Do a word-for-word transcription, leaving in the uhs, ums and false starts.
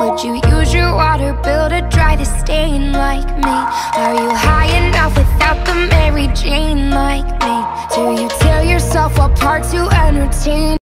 Would you use your water bill to dry the stain like me? Are you high enough without the Mary Jane like me? Do you tear yourself apart to entertain?